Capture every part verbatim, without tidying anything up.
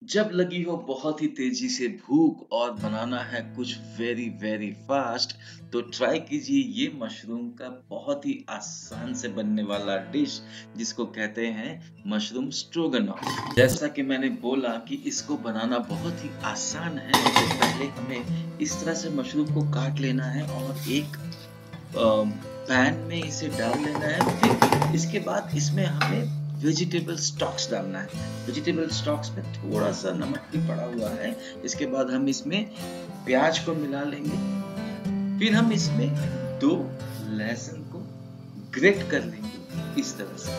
जब लगी हो बहुत ही तेजी से भूख और बनाना है कुछ वेरी वेरी फास्ट तो ट्राई कीजिए ये मशरूम का बहुत ही आसान से बनने वाला डिश जिसको कहते हैं मशरूम स्ट्रोगनॉफ। जैसा कि मैंने बोला कि इसको बनाना बहुत ही आसान है। तो पहले हमें इस तरह से मशरूम को काट लेना है और एक पैन में इसे डाल लेना है। फिर इसके बाद इसमें हमें वेजिटेबल स्टॉक्स डालना है। वेजिटेबल स्टॉक्स में थोड़ा सा नमक भी पड़ा हुआ है। इसके बाद हम इसमें प्याज को मिला लेंगे। फिर हम इसमें दो लहसुन को ग्रेट कर लेंगे इस तरह से।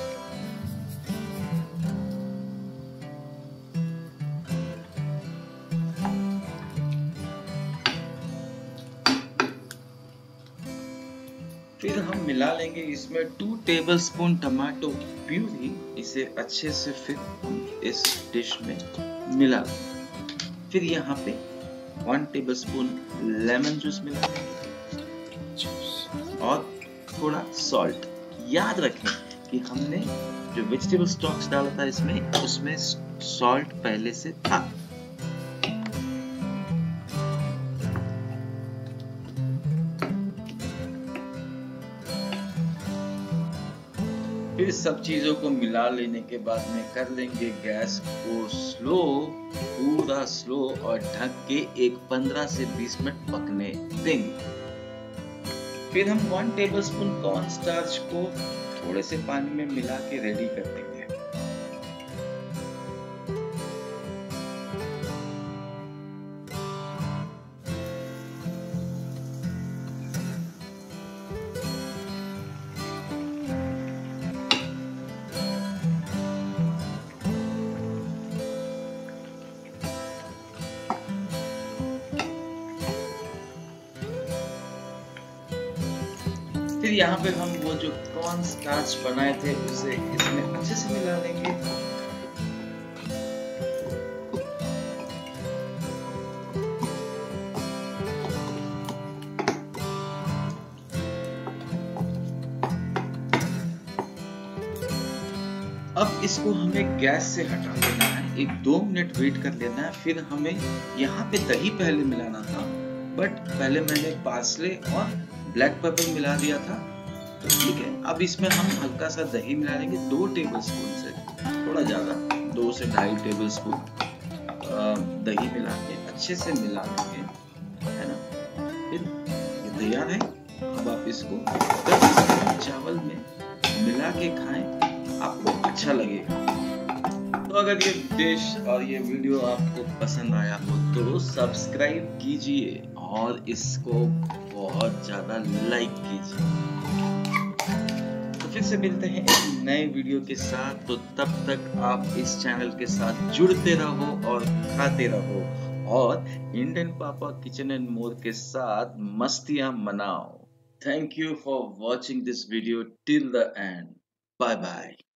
फिर हम मिला लेंगे इसमें टू टेबलस्पून टमाटो प्यूरी। इसे अच्छे से फिर हम इस डिश में मिला लेंगे। फिर यहाँ पे वन टेबलस्पून लेमन जूस मिला लेंगे और थोड़ा सॉल्ट। याद रखें कि हमने जो वेजिटेबल स्टॉक्स डाला था इसमें, उसमें सॉल्ट पहले से था। फिर सब चीजों को मिला लेने के बाद में कर लेंगे गैस को स्लो, पूरा स्लो, और ढक के एक पंद्रह से बीस मिनट पकने देंगे। फिर हम वन टेबलस्पून कॉर्न स्टार्च को थोड़े से पानी में मिला के रेडी कर देंगे। फिर यहाँ पे हम वो जो कॉर्न स्टार्च बनाए थे उसे इसमें अच्छे से मिला लेंगे। अब इसको हमें गैस से हटा देना है, एक दो मिनट वेट कर लेना है। फिर हमें यहाँ पे दही पहले मिलाना था, बट पहले मैंने पार्सले और ब्लैक पेपर मिला दिया था, तो ठीक है। अब इसमें हम हल्का सा दही मिला लेंगे, दो टेबलस्पून से थोड़ा ज्यादा, दो से ढाई टेबलस्पून दही मिला के अच्छे से मिला लेंगे, है ना। फिर ये तैयार है। अब आप इसको चावल में मिला के खाएं, आपको अच्छा लगेगा। तो अगर ये डिश और ये वीडियो आपको पसंद आया हो तो सब्सक्राइब कीजिए और इसको बहुत ज्यादा लाइक कीजिए। तो फिर से मिलते हैं एक नए वीडियो के साथ। तो तब तक आप इस चैनल के साथ जुड़ते रहो और खाते रहो और इंडियन पापा किचन एंड मोर के साथ मस्तियां मनाओ। Thank you for watching this video till the end. Bye bye.